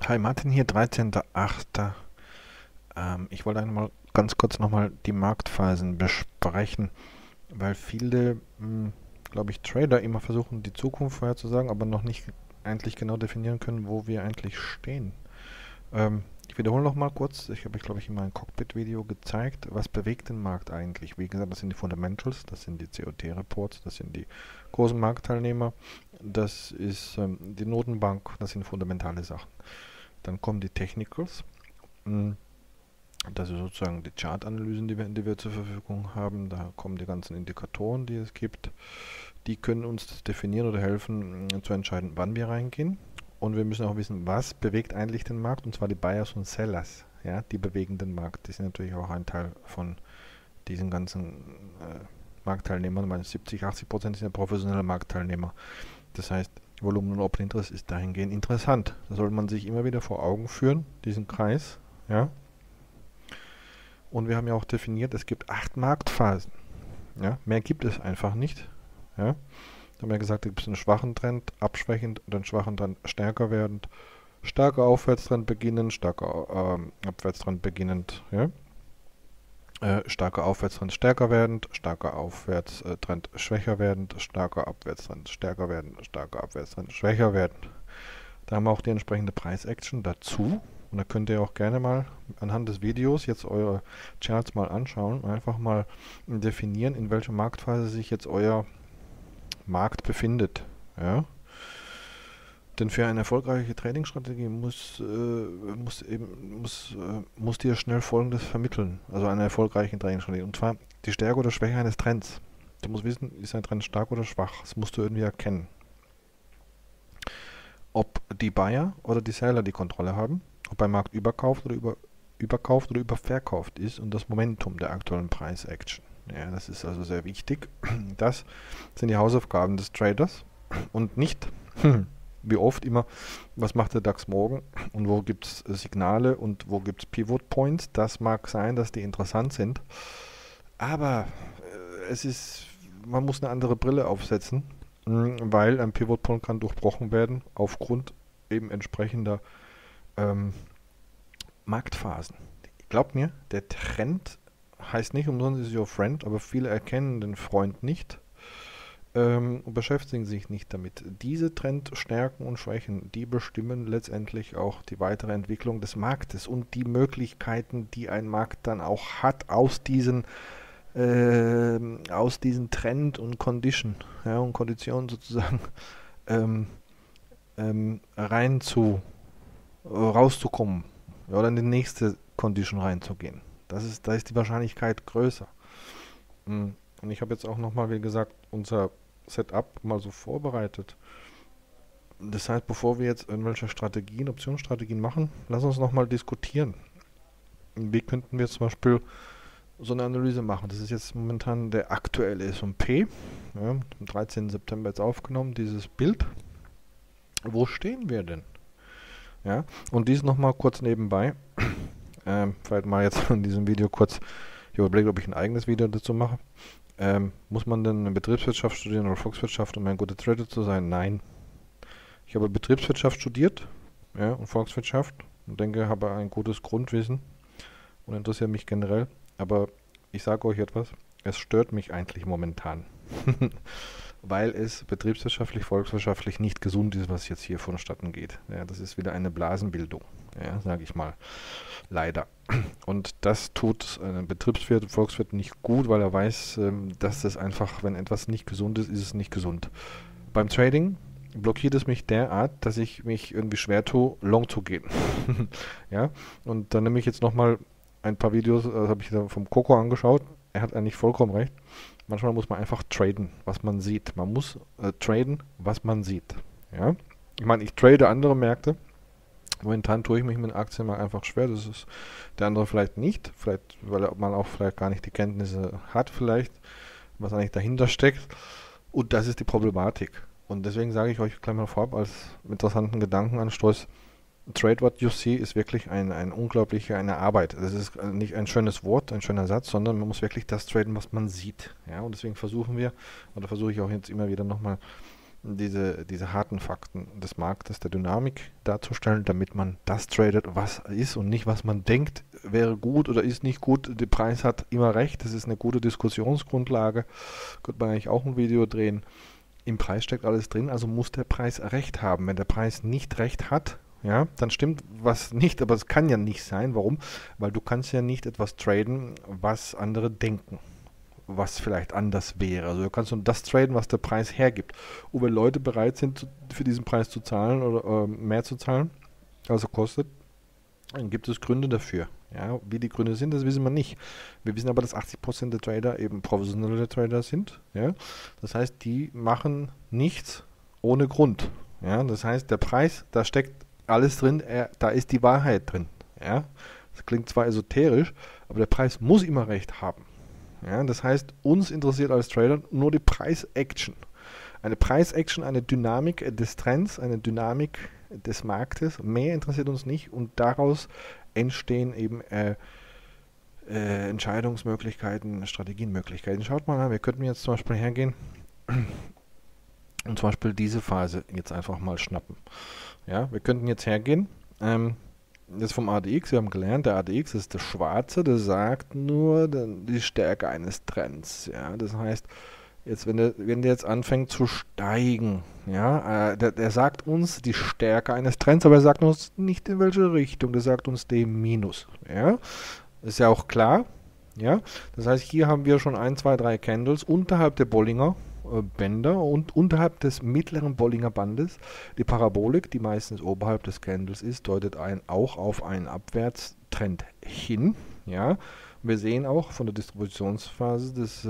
Hi Martin hier, 13.08. Ich wollte einmal ganz kurz nochmal die Marktphasen besprechen, weil viele, glaube ich, Trader immer versuchen, die Zukunft vorherzusagen, aber noch nicht eigentlich genau definieren können, wo wir eigentlich stehen. Ich wiederhole noch mal kurz, ich habe, glaube ich, in meinem Cockpit-Video gezeigt, was bewegt den Markt eigentlich. Wie gesagt, das sind die Fundamentals, das sind die COT-Reports, das sind die großen Marktteilnehmer, das ist die Notenbank, das sind fundamentale Sachen. Dann kommen die Technicals. Das ist sozusagen die Chartanalysen, die wir zur Verfügung haben. Da kommen die ganzen Indikatoren, die es gibt. Die können uns definieren oder helfen, zu entscheiden, wann wir reingehen. Und wir müssen auch wissen, was bewegt eigentlich den Markt, und zwar die Buyers und Sellers. Ja, die bewegen den Markt. Die sind natürlich auch ein Teil von diesen ganzen Marktteilnehmern. Ich meine, 70-80% sind ja professionelle Marktteilnehmer. Das heißt, Volumen und Open Interest ist dahingehend interessant. Da sollte man sich immer wieder vor Augen führen, diesen Kreis. Ja. Und wir haben ja auch definiert, es gibt 8 Marktphasen. Ja. Mehr gibt es einfach nicht. Ja. Da haben wir gesagt, es gibt einen schwachen Trend, abschwächend, und einen schwachen Trend stärker werdend, starker Aufwärtstrend beginnend, starker Abwärtstrend beginnend. Ja. Starker Aufwärtstrend stärker werdend, starker Aufwärtstrend schwächer werdend, starker Abwärtstrend stärker werdend, starker Abwärtstrend schwächer werdend. Da haben wir auch die entsprechende Preis-Action dazu. Und da könnt ihr auch gerne mal anhand des Videos jetzt eure Charts mal anschauen und einfach mal definieren, in welcher Marktphase sich jetzt euer Markt befindet. Ja? Denn für eine erfolgreiche Trading-Strategie muss dir schnell Folgendes vermitteln. Also eine erfolgreiche Trading-Strategie. Und zwar die Stärke oder Schwäche eines Trends. Du musst wissen, ist ein Trend stark oder schwach. Das musst du irgendwie erkennen. Ob die Buyer oder die Seller die Kontrolle haben. Ob beim Markt überkauft oder überverkauft ist, und das Momentum der aktuellen Preis-Action. Ja, das ist also sehr wichtig. Das sind die Hausaufgaben des Traders und nicht wie oft immer, was macht der DAX morgen und wo gibt es Signale und wo gibt es Pivot Points. Das mag sein, dass die interessant sind, aber man muss eine andere Brille aufsetzen, weil ein Pivot Point kann durchbrochen werden aufgrund eben entsprechender Marktphasen. Glaubt mir, der Trend heißt nicht umsonst is your friend, aber viele erkennen den Freund nicht und beschäftigen sich nicht damit. Diese Trendstärken und Schwächen, die bestimmen letztendlich auch die weitere Entwicklung des Marktes und die Möglichkeiten, die ein Markt dann auch hat aus diesen Trend und Condition, ja, und Konditionen sozusagen rauszukommen, ja, oder in die nächste Condition reinzugehen. Da ist die Wahrscheinlichkeit größer. Und ich habe jetzt auch nochmal, wie gesagt, unser Setup mal so vorbereitet. Das heißt, bevor wir jetzt irgendwelche Optionsstrategien machen, lass uns nochmal diskutieren. Wie könnten wir zum Beispiel so eine Analyse machen? Das ist jetzt momentan der aktuelle S&P, ja, am 13. September jetzt aufgenommen, dieses Bild. Wo stehen wir denn? Ja, und dies nochmal kurz nebenbei. Vielleicht mal jetzt in diesem Video kurz, ich überlege, ob ich ein eigenes Video dazu mache. Muss man denn Betriebswirtschaft studieren oder Volkswirtschaft, um ein guter Trader zu sein? Nein. Ich habe Betriebswirtschaft studiert, ja, und Volkswirtschaft, und denke, habe ein gutes Grundwissen und interessiere mich generell. Aber ich sage euch etwas, es stört mich eigentlich momentan. Weil es betriebswirtschaftlich, volkswirtschaftlich nicht gesund ist, was jetzt hier vonstatten geht. Ja, das ist wieder eine Blasenbildung, ja, sage ich mal. Leider. Und das tut einem Betriebswirt, Volkswirt nicht gut, weil er weiß, dass das einfach, wenn etwas nicht gesund ist, ist es nicht gesund. Beim Trading blockiert es mich derart, dass ich mich irgendwie schwer tue, long zu gehen. Ja, und dann nehme ich jetzt nochmal ein paar Videos, habe ich da vom Coco angeschaut. Er hat eigentlich vollkommen recht. Manchmal muss man einfach traden, was man sieht. Man muss traden, was man sieht. Ja? Ich meine, ich trade andere Märkte. Momentan tue ich mich mit Aktien mal einfach schwer. Das ist der andere vielleicht nicht. Vielleicht, weil man auch vielleicht gar nicht die Kenntnisse hat, vielleicht, was eigentlich dahinter steckt. Und das ist die Problematik. Und deswegen sage ich euch gleich mal vorab als interessanten Gedankenanstoß: Trade what you see ist wirklich eine Arbeit. Das ist nicht ein schönes Wort, ein schöner Satz, sondern man muss wirklich das traden, was man sieht. Ja, und deswegen versuche ich auch jetzt immer wieder nochmal diese harten Fakten des Marktes, der Dynamik darzustellen, damit man das tradet, was ist und nicht, was man denkt, wäre gut oder ist nicht gut. Der Preis hat immer recht, das ist eine gute Diskussionsgrundlage. Könnte man eigentlich auch ein Video drehen. Im Preis steckt alles drin, also muss der Preis recht haben. Wenn der Preis nicht recht hat, ja, dann stimmt was nicht, aber es kann ja nicht sein. Warum? Weil du kannst ja nicht etwas traden, was andere denken, was vielleicht anders wäre. Also du kannst nur das traden, was der Preis hergibt. Und wenn Leute bereit sind, für diesen Preis zu zahlen oder mehr zu zahlen, als er kostet, dann gibt es Gründe dafür. Ja, wie die Gründe sind, das wissen wir nicht. Wir wissen aber, dass 80% der Trader eben professionelle Trader sind. Ja? Das heißt, die machen nichts ohne Grund. Ja? Das heißt, der Preis, da steckt alles drin, da ist die Wahrheit drin. Ja? Das klingt zwar esoterisch, aber der Preis muss immer recht haben. Ja? Das heißt, uns interessiert als Trader nur die Preis-Action. Eine Preis-Action, eine Dynamik des Trends, eine Dynamik des Marktes. Mehr interessiert uns nicht und daraus entstehen eben Entscheidungsmöglichkeiten, Strategienmöglichkeiten. Schaut mal an, wir könnten jetzt zum Beispiel hergehen und zum Beispiel diese Phase jetzt einfach mal schnappen. Ja, wir könnten jetzt hergehen, das vom ADX, wir haben gelernt, der ADX ist das Schwarze, der sagt nur die Stärke eines Trends. Ja, das heißt, jetzt, wenn der jetzt anfängt zu steigen, ja, der sagt uns die Stärke eines Trends, aber er sagt uns nicht in welche Richtung, der sagt uns D-. Ja, ist ja auch klar, ja. Das heißt, hier haben wir schon 1, 2, 3 Candles unterhalb der Bollinger Bänder und unterhalb des mittleren Bollinger Bandes. Die Parabolik, die meistens oberhalb des Candles ist, deutet auch auf einen Abwärtstrend hin, ja. Wir sehen auch von der Distributionsphase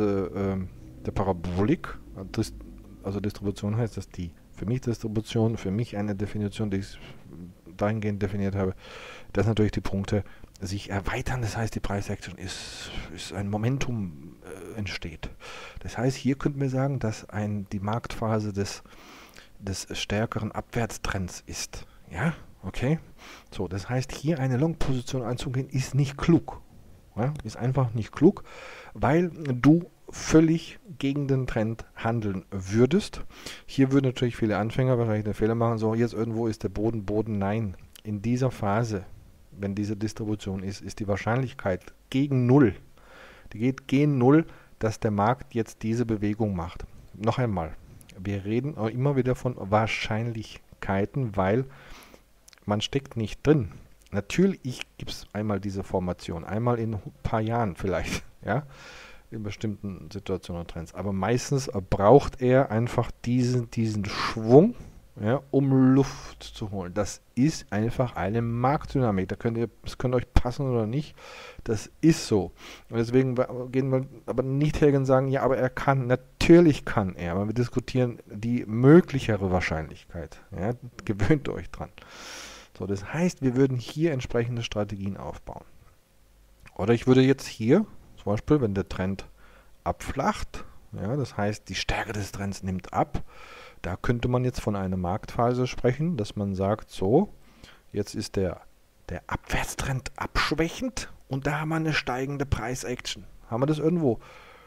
der Parabolik, also Distribution heißt, dass die für mich Distribution, für mich eine Definition, die ich dahingehend definiert habe, dass natürlich die Punkte sich erweitern, das heißt die Price-Action ist ein Momentum entsteht. Das heißt, hier könnten wir sagen, dass die Marktphase des stärkeren Abwärtstrends ist. Ja, okay. So, das heißt, hier eine Long-Position einzugehen, ist nicht klug. Ja, ist einfach nicht klug, weil du völlig gegen den Trend handeln würdest. Hier würden natürlich viele Anfänger wahrscheinlich den Fehler machen, so jetzt irgendwo ist der Boden. Nein, in dieser Phase, wenn diese Distribution ist die Wahrscheinlichkeit gegen Null. Die geht gegen Null, dass der Markt jetzt diese Bewegung macht. Noch einmal, wir reden auch immer wieder von Wahrscheinlichkeiten, weil man steckt nicht drin. Natürlich gibt es einmal diese Formation, einmal in ein paar Jahren vielleicht, ja, in bestimmten Situationen und Trends. Aber meistens braucht er einfach diesen Schwung, ja, um Luft zu holen. Das ist einfach eine Marktdynamik. Das könnte euch passen oder nicht. Das ist so. Und deswegen gehen wir aber nicht hergehen und sagen, ja, aber er kann. Natürlich kann er. Aber wir diskutieren die möglichere Wahrscheinlichkeit. Ja, gewöhnt euch dran. So, das heißt, wir würden hier entsprechende Strategien aufbauen. Oder ich würde jetzt hier, zum Beispiel, wenn der Trend abflacht, ja, das heißt, die Stärke des Trends nimmt ab, da könnte man jetzt von einer Marktphase sprechen, dass man sagt, so, jetzt ist der Abwärtstrend abschwächend und da haben wir eine steigende Preis-Action. Haben wir das irgendwo?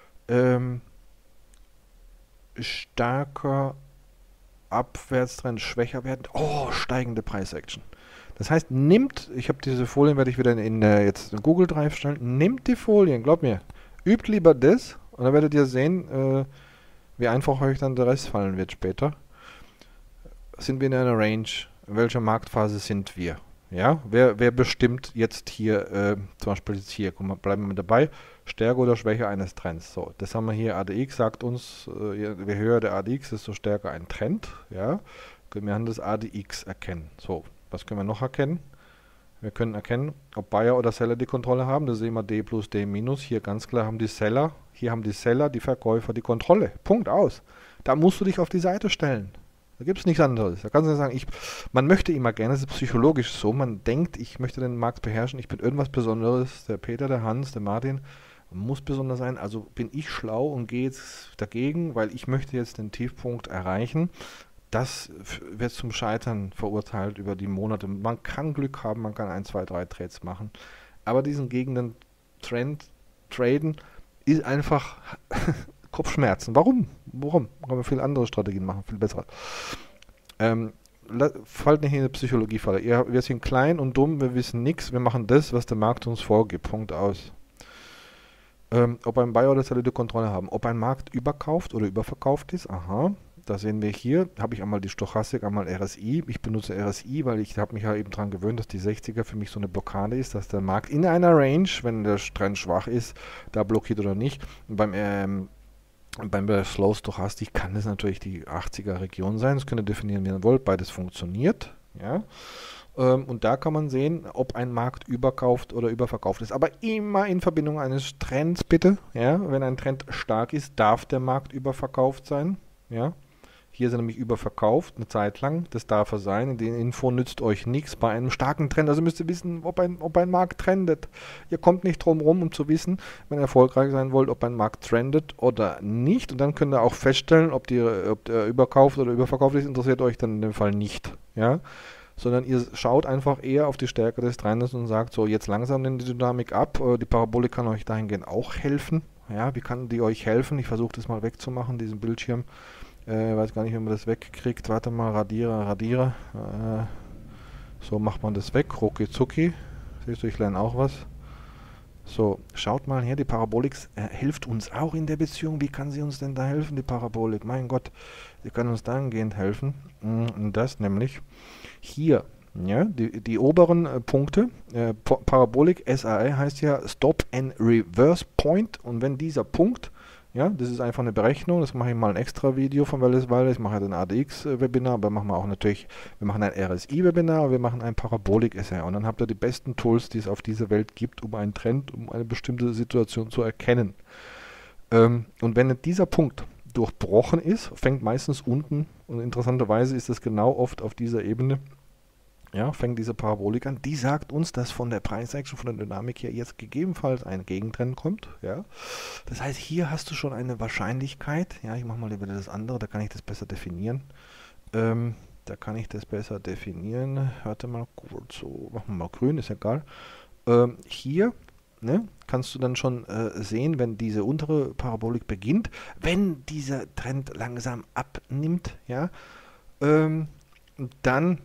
Stärker Abwärtstrend schwächer werden. Oh, steigende Preis-Action. Das heißt, ich habe diese Folien, werde ich wieder jetzt in Google Drive stellen, nimmt die Folien, glaubt mir, übt lieber das und dann werdet ihr sehen, wie einfach euch dann der Rest fallen wird später. Sind wir in einer Range? In welcher Marktphase sind wir? Ja, wer bestimmt jetzt hier, zum Beispiel jetzt hier, bleiben wir mit dabei, Stärke oder Schwäche eines Trends. So, das haben wir hier, ADX sagt uns, je höher der ADX, desto stärker ein Trend. Ja, können wir an das ADX erkennen. So, was können wir noch erkennen? Wir können erkennen, ob Buyer oder Seller die Kontrolle haben. Da sehen wir D plus D minus. Hier ganz klar haben die Seller, die Verkäufer die Kontrolle. Punkt, aus. Da musst du dich auf die Seite stellen. Da gibt es nichts anderes. Da kannst du sagen, man möchte immer gerne, das ist psychologisch so, man denkt, ich möchte den Markt beherrschen, ich bin irgendwas Besonderes, der Peter, der Hans, der Martin muss besonders sein, also bin ich schlau und gehe jetzt dagegen, weil ich möchte jetzt den Tiefpunkt erreichen. Das wird zum Scheitern verurteilt über die Monate. Man kann Glück haben, man kann 1, 2, 3 Trades machen, aber diesen gegen den Trend traden ist einfach Kopfschmerzen. Warum? Warum? Können wir viele andere Strategien machen, viel bessere. Fallt nicht in die Psychologiefalle. Wir sind klein und dumm, wir wissen nichts, wir machen das, was der Markt uns vorgibt. Punkt aus. Ob ein Buyer oder Seller die Kontrolle haben. Ob ein Markt überkauft oder überverkauft ist, aha. Da sehen wir hier, habe ich einmal die Stochastik, einmal RSI. Ich benutze RSI, weil ich habe mich ja eben daran gewöhnt, dass die 60er für mich so eine Blockade ist, dass der Markt in einer Range, wenn der Trend schwach ist, da blockiert oder nicht. Und beim Slow Stochastik kann es natürlich die 80er Region sein. Das könnt ihr definieren, wie ihr wollt. Beides funktioniert. Ja. Und da kann man sehen, ob ein Markt überkauft oder überverkauft ist. Aber immer in Verbindung eines Trends, bitte. Ja. Wenn ein Trend stark ist, darf der Markt überverkauft sein. Ja. Hier sind nämlich überverkauft, eine Zeit lang. Das darf er sein. Die Info nützt euch nichts bei einem starken Trend. Also müsst ihr wissen, ob ein Markt trendet. Ihr kommt nicht drum rum, um zu wissen, wenn ihr erfolgreich sein wollt, ob ein Markt trendet oder nicht. Und dann könnt ihr auch feststellen, ob der überkauft oder überverkauft ist. Interessiert euch dann in dem Fall nicht. Ja? Sondern ihr schaut einfach eher auf die Stärke des Trendes und sagt so, jetzt langsam nimmt die Dynamik ab. Die Parabolik kann euch dahingehend auch helfen. Ja, wie kann die euch helfen? Ich versuche das mal wegzumachen, diesen Bildschirm. Weiß gar nicht, wie man das wegkriegt. Warte mal, radiere. So macht man das weg. Rucki zucki. Siehst du, ich lerne auch was. So, schaut mal her, die Parabolik hilft uns auch in der Beziehung. Wie kann sie uns denn da helfen, die Parabolik? Mein Gott, sie kann uns dahingehend helfen. Und das nämlich hier. Ja, die oberen Punkte, Parabolik, SAE heißt ja Stop and Reverse Point. Und wenn dieser Punkt, ja, das ist einfach eine Berechnung, das mache ich mal ein extra Video von Wellesweiler, ich mache ja ein ADX-Webinar, aber machen wir auch natürlich, wir machen ein RSI-Webinar, wir machen ein Parabolik-SAE und dann habt ihr die besten Tools, die es auf dieser Welt gibt, um einen Trend, um eine bestimmte Situation zu erkennen. Und wenn dieser Punkt durchbrochen ist, fängt meistens unten, und interessanterweise ist das genau oft auf dieser Ebene, ja, fängt diese Parabolik an, die sagt uns, dass von der Preis-Action, von der Dynamik her jetzt gegebenenfalls ein Gegentrend kommt. Ja. Das heißt, hier hast du schon eine Wahrscheinlichkeit. Ja, ich mache mal wieder das andere, da kann ich das besser definieren. Warte mal kurz, so, machen wir mal grün, ist egal. Hier kannst du dann schon sehen, wenn diese untere Parabolik beginnt, wenn dieser Trend langsam abnimmt, ja, dann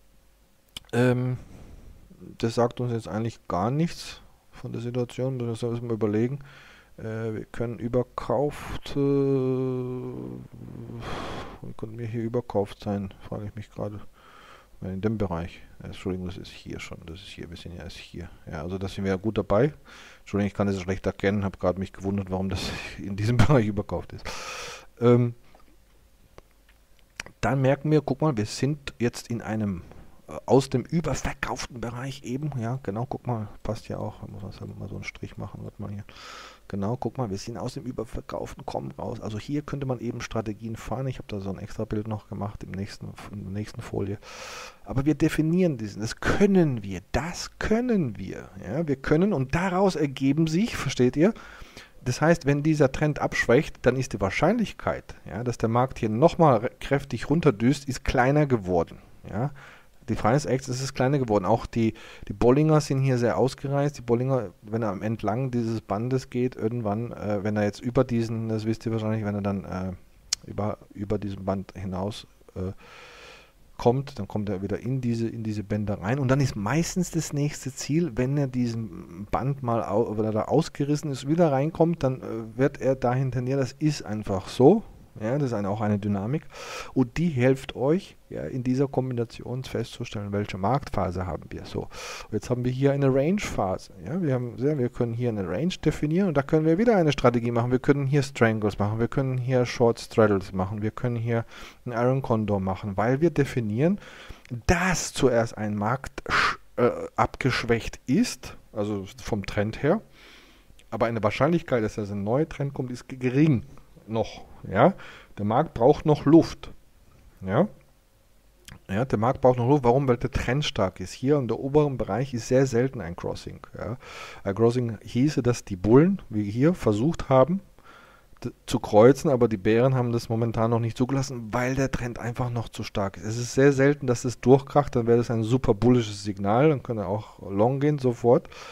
das sagt uns jetzt eigentlich gar nichts von der Situation. Das müssen wir überlegen. Wir können wie konnten wir hier überkauft sein? Frage ich mich gerade. In dem Bereich. Entschuldigung, das ist hier schon. Das ist hier. Wir sind ja erst hier. Ja, also da sind wir ja gut dabei. Entschuldigung, ich kann das schlecht erkennen. Habe gerade mich gewundert, warum das in diesem Bereich überkauft ist. Dann merken wir, guck mal, wir sind jetzt in einem aus dem überverkauften Bereich eben, ja, genau, guck mal, passt ja auch, muss man mal so einen Strich machen, warte mal hier, genau, guck mal, wir sind aus dem überverkauften, kommen raus, also hier könnte man eben Strategien fahren, ich habe da so ein extra Bild noch gemacht in der nächsten Folie, aber wir definieren das können wir, ja, wir können und daraus ergeben sich, versteht ihr, das heißt, wenn dieser Trend abschwächt, dann ist die Wahrscheinlichkeit, ja, dass der Markt hier nochmal kräftig runterdüst, ist kleiner geworden, ja. Die Preis-Action ist kleiner geworden. Auch die Bollinger sind hier sehr ausgereizt. Die Bollinger, wenn er entlang dieses Bandes geht, irgendwann, wenn er jetzt über diesen, das wisst ihr wahrscheinlich, wenn er dann über diesen Band hinaus kommt, dann kommt er wieder in diese Bänder rein. Und dann ist meistens das nächste Ziel, wenn er diesen Band mal, wenn er da ausgerissen ist, wieder reinkommt, dann wird er dahin tendieren. Das ist einfach so. Ja, das ist auch eine Dynamik und die hilft euch, ja, in dieser Kombination festzustellen, welche Marktphase haben wir. So, jetzt haben wir hier eine Range-Phase. Ja, wir können hier eine Range definieren und da können wir wieder eine Strategie machen. Wir können hier Strangles machen, wir können hier Short Straddles machen, wir können hier einen Iron Condor machen, weil wir definieren, dass zuerst ein Markt abgeschwächt ist, also vom Trend her, aber eine Wahrscheinlichkeit, dass ein neuer Trend kommt, ist gering noch. Ja, der Markt braucht noch Luft. Ja, der Markt braucht noch Luft. Warum? Weil der Trend stark ist. Hier in der oberen Bereich ist sehr selten ein Crossing. Ja. Ein Crossing hieße, dass die Bullen, wie hier, versucht haben zu kreuzen, aber die Bären haben das momentan noch nicht zugelassen, weil der Trend einfach noch zu stark ist. Es ist sehr selten, dass es durchkracht, dann wäre das ein super bullisches Signal, dann können wir auch long gehen sofort.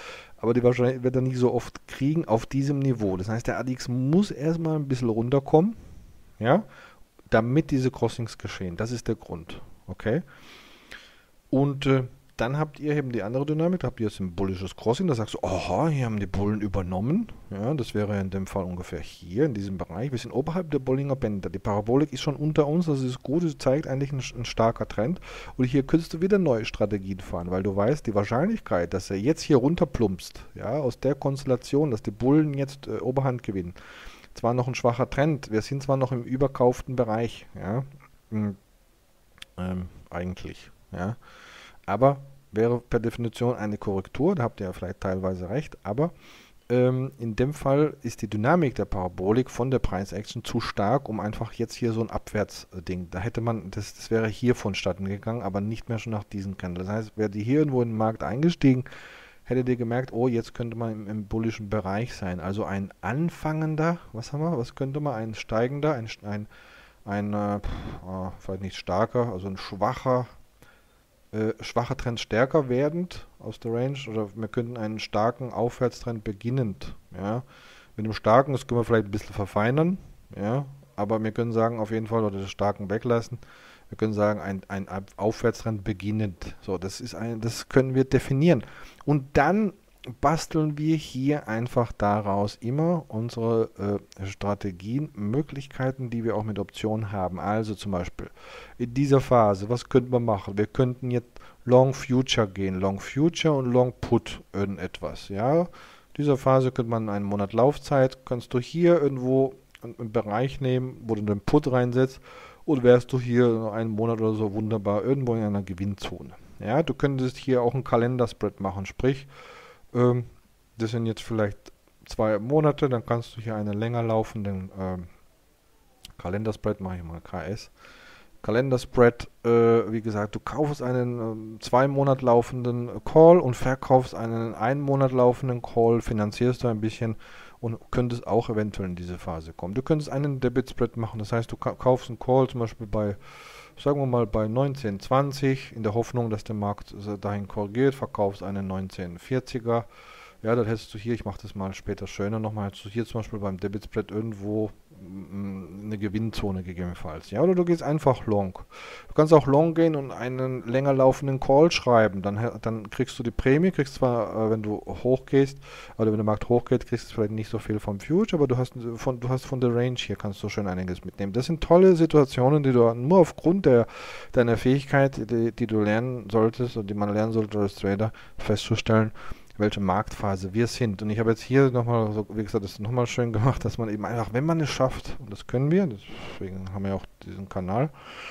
aber die wahrscheinlich wird er nicht so oft kriegen auf diesem Niveau. Das heißt, der ADX muss erstmal ein bisschen runterkommen, ja, damit diese Crossings geschehen. Das ist der Grund, okay? Und dann habt ihr eben die andere Dynamik, da habt ihr jetzt ein bullisches Crossing, da sagst du, aha, hier haben die Bullen übernommen. Ja, das wäre in dem Fall ungefähr hier in diesem Bereich. Wir sind oberhalb der Bollinger Bänder. Die Parabolik ist schon unter uns, das ist gut, es zeigt eigentlich ein starker Trend. Und hier könntest du wieder neue Strategien fahren, weil du weißt, die Wahrscheinlichkeit, dass er jetzt hier runterplumpst, ja, aus der Konstellation, dass die Bullen jetzt Oberhand gewinnen. Zwar noch ein schwacher Trend, wir sind zwar noch im überkauften Bereich, ja, eigentlich, ja. Aber wäre per Definition eine Korrektur, da habt ihr ja vielleicht teilweise recht, aber in dem Fall ist die Dynamik der Parabolik von der Price-Action zu stark, um einfach jetzt hier so ein Abwärtsding, da hätte man, das wäre hier vonstatten gegangen, aber nicht mehr schon nach diesem Candle. Das heißt, wäre die hier irgendwo in den Markt eingestiegen, hättet ihr gemerkt, oh, jetzt könnte man im bullischen Bereich sein. Also ein anfangender, was haben wir, was könnte man, ein steigender, vielleicht nicht starker, also ein schwacher Trend stärker werdend aus der Range, oder wir könnten einen starken Aufwärtstrend beginnend, ja. Mit dem starken, das können wir vielleicht ein bisschen verfeinern, ja, aber wir können sagen auf jeden Fall, oder den starken weglassen, wir können sagen, ein Aufwärtstrend beginnend. So, das können wir definieren. Und dann basteln wir hier einfach daraus immer unsere Strategien, Möglichkeiten, die wir auch mit Optionen haben. Also zum Beispiel in dieser Phase, was könnten wir machen? Wir könnten jetzt Long Future gehen, Long Future und Long Put irgendetwas. Ja, in dieser Phase könnte man einen Monat Laufzeit, kannst du hier irgendwo einen Bereich nehmen, wo du den Put reinsetzt, und wärst du hier einen Monat oder so wunderbar irgendwo in einer Gewinnzone. Ja, du könntest hier auch einen Kalenderspread machen, sprich, das sind jetzt vielleicht 2 Monate, dann kannst du hier einen länger laufenden Kalenderspread, mache ich mal KS, Kalenderspread, wie gesagt, du kaufst einen 2 Monat laufenden Call und verkaufst einen 1 Monat laufenden Call, finanzierst du ein bisschen und könntest auch eventuell in diese Phase kommen. Du könntest einen Debit Spread machen, das heißt, du kaufst einen Call zum Beispiel bei, sagen wir mal, bei 19,20 in der Hoffnung, dass der Markt dahin korrigiert, verkaufst einen 19,40er. Ja, dann hättest du hier, ich mache das mal später schöner nochmal, hättest du hier zum Beispiel beim Debit Spread irgendwo eine Gewinnzone gegebenenfalls. Ja, oder du gehst einfach long. Du kannst auch long gehen und einen länger laufenden Call schreiben. Dann kriegst du die Prämie, kriegst zwar, wenn du hochgehst, oder wenn der Markt hochgeht, kriegst du vielleicht nicht so viel vom Future, aber du hast von der Range hier, kannst du schon einiges mitnehmen. Das sind tolle Situationen, die du nur aufgrund deiner Fähigkeit, die du lernen solltest und die man lernen sollte als Trader, festzustellen, welche Marktphase wir sind. Und ich habe jetzt hier nochmal, so, wie gesagt, das nochmal schön gemacht, dass man eben einfach, wenn man es schafft, und das können wir, deswegen haben wir auch diesen Kanal,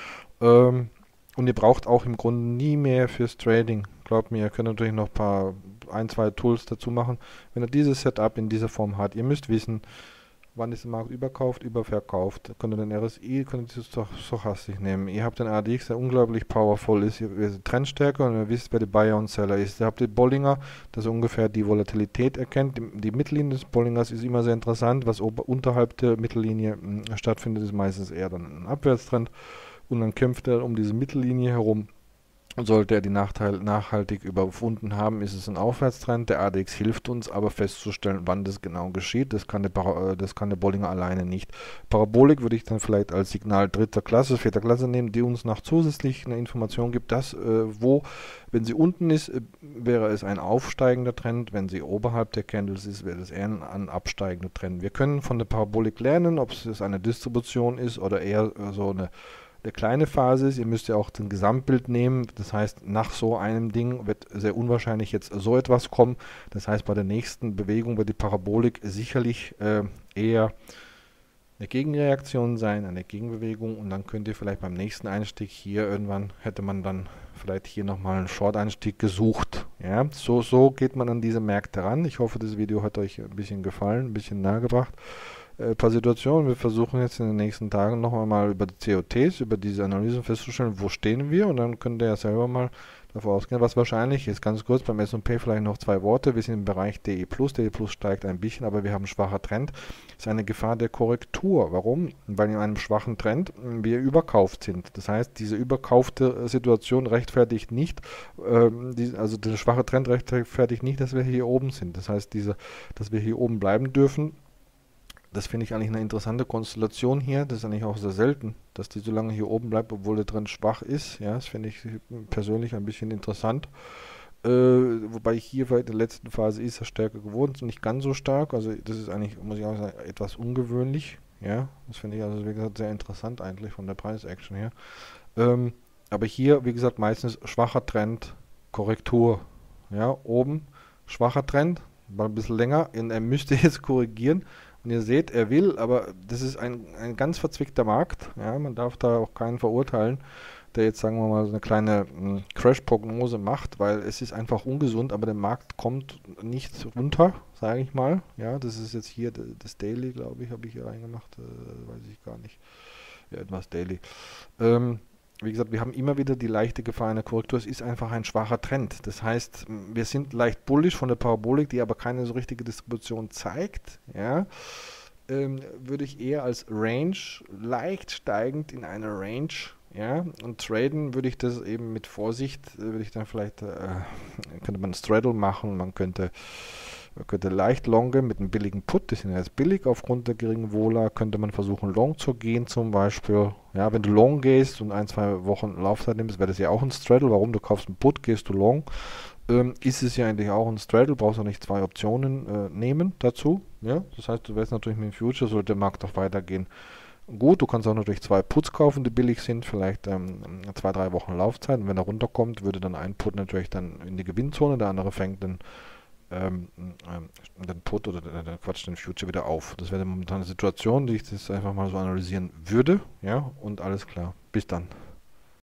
und ihr braucht auch im Grunde nie mehr fürs Trading. Glaubt mir, ihr könnt natürlich noch ein, zwei Tools dazu machen. Wenn ihr dieses Setup in dieser Form habt, ihr müsst wissen, wann ist der Markt überkauft, überverkauft. Könnt ihr den RSI, könnt ihr das stochastisch nehmen. Ihr habt den ADX, der unglaublich powerful ist. Ihr seid Trendstärker und ihr wisst, wer der Buyer und Seller ist. Ihr habt den Bollinger, das ungefähr die Volatilität erkennt. Die Mittellinie des Bollingers ist immer sehr interessant. Was unterhalb der Mittellinie stattfindet, ist meistens eher dann ein Abwärtstrend. Und dann kämpft er um diese Mittellinie herum. Sollte er die Nachteile nachhaltig überwunden haben, ist es ein Aufwärtstrend. Der ADX hilft uns aber festzustellen, wann das genau geschieht. Das kann der Bollinger alleine nicht. Parabolik würde ich dann vielleicht als Signal 3. Klasse, 4. Klasse nehmen, die uns noch zusätzlich eine Information gibt, dass wenn sie unten ist, wäre es ein aufsteigender Trend. Wenn sie oberhalb der Candles ist, wäre es eher ein absteigender Trend. Wir können von der Parabolik lernen, ob es eine Distribution ist oder eher so eine kleine Phase ist. Ihr müsst ja auch das Gesamtbild nehmen. Das heißt, nach so einem Ding wird sehr unwahrscheinlich jetzt so etwas kommen. Das heißt, bei der nächsten Bewegung wird die Parabolik sicherlich eher eine Gegenreaktion sein, eine Gegenbewegung, und dann könnt ihr vielleicht beim nächsten Einstieg hier irgendwann, hätte man dann vielleicht hier nochmal einen Short-Einstieg gesucht. Ja, so geht man an diese Märkte ran. Ich hoffe, das Video hat euch ein bisschen gefallen, ein bisschen nahegebracht. paar Situationen. Wir versuchen jetzt in den nächsten Tagen noch einmal über die COTs, über diese Analysen festzustellen, wo stehen wir, und dann könnt ihr ja selber mal davon ausgehen, was wahrscheinlich ist. Ganz kurz beim S&P vielleicht noch zwei Worte. Wir sind im Bereich DE+. DE+ steigt ein bisschen, aber wir haben einen schwachen Trend. Das ist eine Gefahr der Korrektur. Warum? Weil in einem schwachen Trend wir überkauft sind. Das heißt, diese überkaufte Situation rechtfertigt nicht, also der schwache Trend rechtfertigt nicht, dass wir hier oben sind. Das heißt, dass wir hier oben bleiben dürfen. Das finde ich eigentlich eine interessante Konstellation hier. Das ist eigentlich auch sehr selten, dass die so lange hier oben bleibt, obwohl der Trend schwach ist. Ja, das finde ich persönlich ein bisschen interessant. Wobei hier bei der letzten Phase ist er stärker geworden, ist nicht ganz so stark. Also das ist eigentlich, muss ich auch sagen, etwas ungewöhnlich. Ja, das finde ich also wie gesagt sehr interessant eigentlich von der Preisaction her. Aber hier, wie gesagt, meistens schwacher Trend, Korrektur. Ja, oben schwacher Trend, war ein bisschen länger. Er müsste jetzt korrigieren. Und ihr seht, er will, aber das ist ein ganz verzwickter Markt. Ja, man darf da auch keinen verurteilen, der jetzt, sagen wir mal, so eine kleine Crash-Prognose macht, weil es ist einfach ungesund, aber der Markt kommt nicht runter, sage ich mal. Ja, das ist jetzt hier das Daily, glaube ich, habe ich hier reingemacht, weiß ich gar nicht. Ja, etwas Daily. Wie gesagt, wir haben immer wieder die leichte Gefahr einer Korrektur. Es ist einfach ein schwacher Trend. Das heißt, wir sind leicht bullish von der Parabolik, die aber keine so richtige Distribution zeigt. Ja, würde ich eher als Range, leicht steigend in eine Range. Ja, und traden würde ich das eben mit Vorsicht, würde ich dann vielleicht, könnte man Straddle machen, man könnte leicht longen mit einem billigen Put, die sind ja jetzt billig aufgrund der geringen Vola, könnte man versuchen long zu gehen zum Beispiel. Ja, wenn du long gehst und ein, zwei Wochen Laufzeit nimmst, wäre das ja auch ein Straddle. Warum? Du kaufst einen Put, gehst du long. Ist es ja eigentlich auch ein Straddle, brauchst du nicht zwei Optionen nehmen dazu. Ja, das heißt, du weißt natürlich mit dem Future, sollte der Markt auch weitergehen. Gut, du kannst auch natürlich zwei Puts kaufen, die billig sind, vielleicht 2, 3 Wochen Laufzeit. Und wenn er runterkommt, würde dann ein Put natürlich dann in die Gewinnzone, der andere fängt den Put oder Quatsch, den Future wieder auf. Das wäre momentan eine Situation, die ich das einfach mal so analysieren würde. Ja, und alles klar. Bis dann.